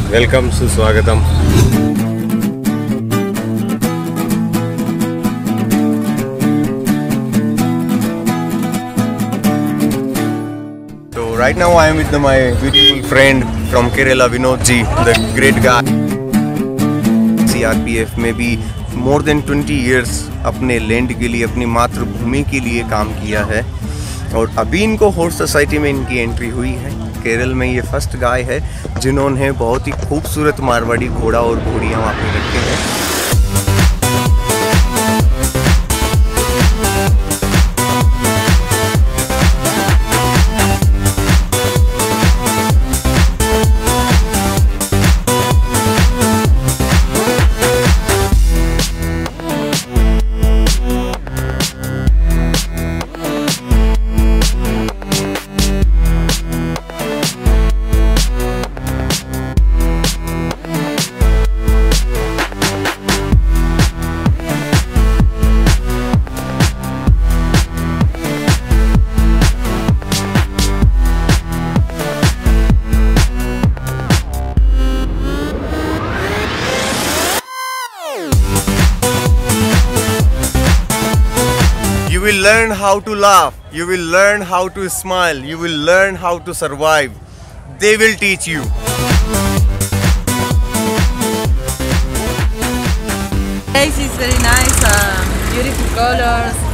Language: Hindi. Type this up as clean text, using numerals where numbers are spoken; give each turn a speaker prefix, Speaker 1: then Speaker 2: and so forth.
Speaker 1: वेलकम, सुस्वागतम। So right now I am with my beautiful friend from Kerala, Vinod ji, the great guy. CRPF में भी more than 20 years अपने लैंड के लिए, अपनी मातृभूमि के लिए काम किया है और अभी इनको हॉर्स सोसाइटी में इनकी एंट्री हुई है। केरल में ये फर्स्ट गाय है जिन्होंने बहुत ही खूबसूरत मारवाड़ी घोड़ा और घोड़ियाँ वहाँ पे रखे हैं। You will learn how to laugh, you will learn how to smile, you will learn how to survive. They will teach you.
Speaker 2: Face is very nice, beautiful colors.